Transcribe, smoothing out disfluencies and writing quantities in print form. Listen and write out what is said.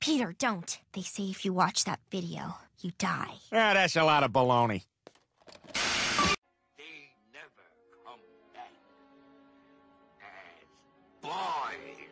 Peter, don't. They say if you watch that video, you die. Ah, that's a lot of baloney. They never come back as boys.